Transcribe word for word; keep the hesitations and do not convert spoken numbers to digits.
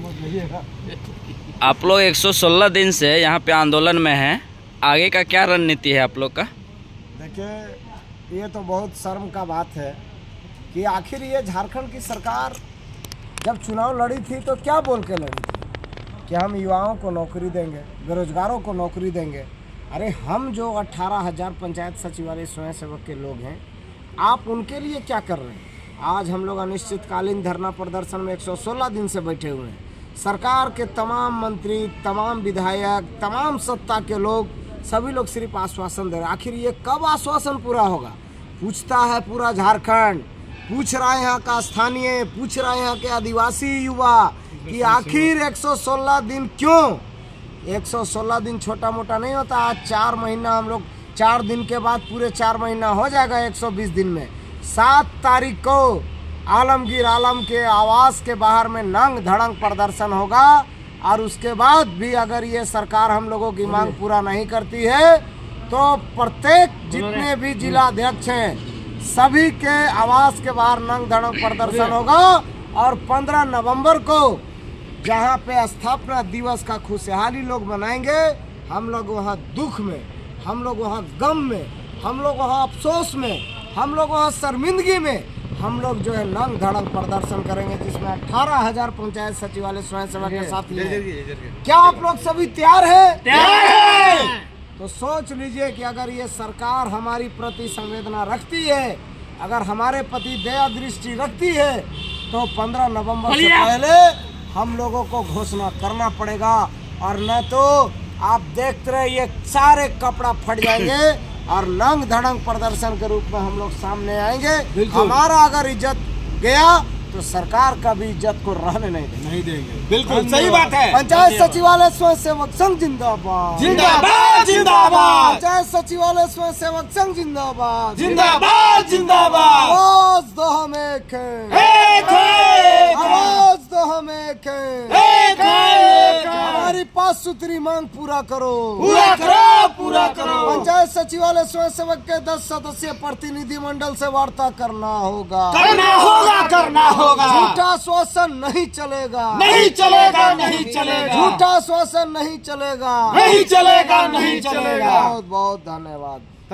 आप लोग एक सौ सोलह दिन से यहाँ पे आंदोलन में हैं, आगे का क्या रणनीति है आप लोग का? देखिए, ये तो बहुत शर्म का बात है कि आखिर ये झारखंड की सरकार जब चुनाव लड़ी थी तो क्या बोल के लड़ी थी कि हम युवाओं को नौकरी देंगे, बेरोजगारों को नौकरी देंगे। अरे हम जो अट्ठारह हजार पंचायत सचिवालय स्वयंसेवक के लोग हैं, आप उनके लिए क्या कर रहे हैं? आज हम लोग अनिश्चितकालीन धरना प्रदर्शन में एक सौ सोलह दिन से बैठे हुए हैं। सरकार के तमाम मंत्री, तमाम विधायक, तमाम सत्ता के लोग, सभी लोग सिर्फ आश्वासन दे रहे हैं। आखिर ये कब आश्वासन पूरा होगा? पूछता है पूरा झारखंड, पूछ रहा है यहाँ का स्थानीय, पूछ रहा है यहाँ के आदिवासी युवा कि आखिर एक सौ सोलह दिन क्यों? एक सौ सोलह दिन छोटा मोटा नहीं होता। आज चार महीना हम लोग, चार दिन के बाद पूरे चार महीना हो जाएगा एक सौ बीस दिन में। सात तारीख को आलमगीर आलम के आवास के बाहर में नंग धड़ंग प्रदर्शन होगा और उसके बाद भी अगर ये सरकार हम लोगों की मांग पूरा नहीं करती है तो प्रत्येक जितने भी जिला अध्यक्ष हैं सभी के आवास के बाहर नंग धड़ंग प्रदर्शन होगा। और पंद्रह नवंबर को जहाँ पे स्थापना दिवस का खुशहाली लोग मनाएंगे, हम लोग वहाँ दुख में, हम लोग वहाँ गम में, हम लोग वहाँ अफसोस में, हम लोग वहाँ शर्मिंदगी में हम लोग जो है नंग धड़ंग प्रदर्शन करेंगे, जिसमें अठारह हजार पंचायत सचिवालय स्वयंसेवक के साथ हैं। क्या आप लोग सभी तैयार हैं? तैयार हैं। तो सोच लीजिए कि अगर ये सरकार हमारी प्रति संवेदना रखती है, अगर हमारे प्रति दया दृष्टि रखती है, तो पंद्रह नवंबर से पहले हम लोगों को घोषणा करना पड़ेगा। और न तो आप देखते रहे ये सारे कपड़ा फट जाएंगे और नंग धड़ंग प्रदर्शन के रूप में हम लोग सामने आएंगे। हमारा अगर इज्जत गया तो सरकार का भी इज्जत को रहने नहीं देंगे, नहीं देंगे। बिल्कुल सही बात है। पंचायत सचिवालय स्वयंसेवक संघ जिंदाबाद, जिंदाबाद, जिंदाबाद। पंचायत सचिवालय स्वयंसेवक संघ जिंदाबाद, जिंदाबाद, जिंदाबाद। आवाज दो हम एक हैं, एक हैं। आवाज दो हम एक हैं, एक हैं। हमारी पाँच सूत्री मांग पूरा करो, पूरा करो, पूरा करो। पंचायत सचिवालय स्वयंसेवक के दस सदस्यीय प्रतिनिधि मंडल से वार्ता करना होगा, करना होगा, करना होगा। झूठा श्वासन नहीं चलेगा, नहीं चलेगा, नहीं चलेगा। झूठा श्वासन नहीं चलेगा, नहीं चलेगा, नहीं चलेगा। बहुत बहुत धन्यवाद।